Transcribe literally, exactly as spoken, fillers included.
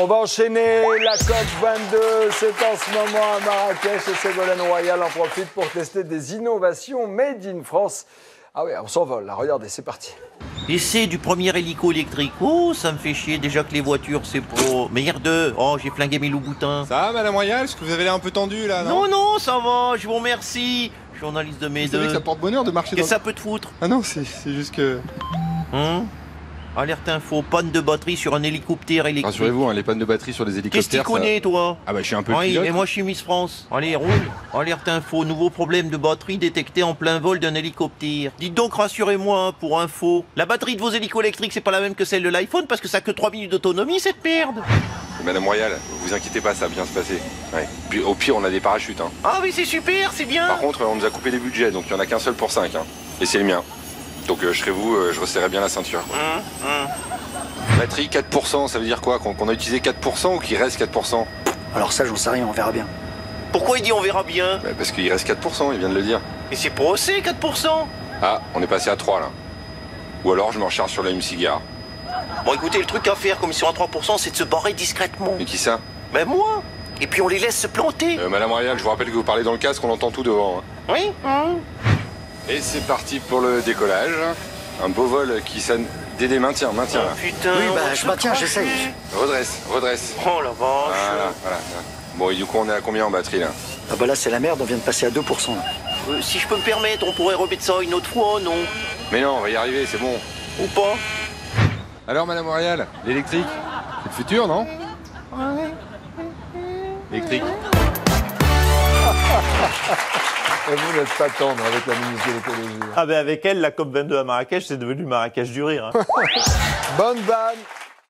On va enchaîner la COP vingt-deux, c'est en ce moment à Marrakech et Ségolène Royal en profite pour tester des innovations made in France. Ah oui, on s'envole là, regardez, c'est parti. Essai du premier hélico électrique. Oh, ça me fait chier déjà que les voitures c'est pro. Merde, oh j'ai flingué mes loups-boutins. Ça va Madame Royal, est-ce que vous avez l'air un peu tendu là, non? Non, non, ça va, je vous remercie. Journaliste de mes Vous savez deux. que ça porte bonheur de marcher dans... Qu'est-ce que ça peut te foutre? Ah non, c'est juste que... Hein? Alerte info, panne de batterie sur un hélicoptère électrique. Rassurez-vous, hein, les pannes de batterie sur les Qu'est-ce hélicoptères... que tu connais, ça... toi? Ah bah je suis un peu le Oui, pilote. et moi je suis Miss France. Allez, roule. Alerte info, nouveau problème de batterie détecté en plein vol d'un hélicoptère. Dites donc, rassurez-moi, hein, pour info. La batterie de vos hélicos électriques, c'est pas la même que celle de l'iPhone parce que ça a que trois minutes d'autonomie, cette merde. Madame Royal, vous inquiétez pas, ça va bien se passer. Ouais. Puis, au pire, on a des parachutes. Hein. Ah oui, c'est super, c'est bien. Par contre, on nous a coupé les budgets, donc il y en a qu'un seul pour cinq. Hein. Et c'est le mien. Donc euh, je serai vous, euh, je resserrerai bien la ceinture. Quoi. Hum, hum. Batterie quatre pour cent, ça veut dire quoi? Qu'on qu'on a utilisé quatre pour cent ou qu'il reste quatre pour cent? Alors ça, j'en sais rien, on verra bien. Pourquoi il dit on verra bien? Bah, parce qu'il reste quatre pour cent, il vient de le dire. Et c'est pour aussi quatre pour cent. Ah, on est passé à trois là. Ou alors je m'en charge sur la cigare. Bon écoutez, le truc à faire comme ils sont à trois pour cent, c'est de se barrer discrètement. Mais qui ça? Ben moi. Et puis on les laisse se planter. euh, Madame Royal, je vous rappelle que vous parlez dans le casque, on entend tout devant. Hein. Oui. Hum. Et c'est parti pour le décollage. Un beau vol qui sonne... Dédé, maintiens, maintiens là. Oh, putain. Oui, on bah, va je se maintiens, cracher. j'essaye. Redresse, redresse. Oh la vache. Voilà, voilà. Bon, et du coup, on est à combien en batterie là? Ah bah là, c'est la merde, on vient de passer à deux pour cent. Là. Euh, si je peux me permettre, on pourrait remettre ça une autre fois, non? Mais non, on va y arriver, c'est bon. Ou pas? Alors, Madame Royal, l'électrique, c'est le futur, non? Électrique. Et vous n'êtes pas tendre avec la ministre de l'écologie. Ah ben avec elle, la COP vingt-deux à Marrakech, c'est devenu Marrakech du rire. Hein. Bonne vanne.